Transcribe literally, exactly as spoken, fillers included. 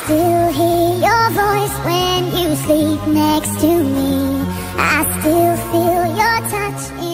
still hear your voice when you sleep next to me. I still feel your touch